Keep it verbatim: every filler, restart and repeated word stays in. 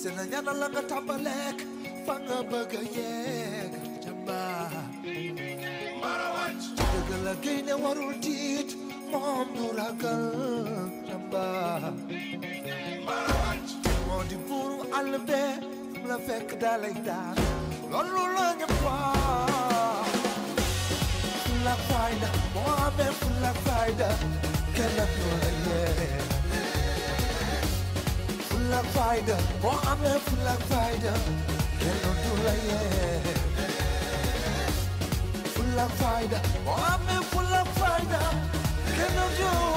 sena ñana la nga tàmbaleek fa nga bëgg a yegg jàmbaar marawaj dëgg la gaynde warul tiit moom du ragal jàmbaar marawaj moo di buuru àll bee fu la fekk dalay daan loolu la ñëpp wax fulla ak fayda moo amee fulla ak fayda kenn du la yee fulla ak fayda moo amee fulla ak fayda kenn du la yee fulla ak fayda moo amee fulla ak fayda kenn du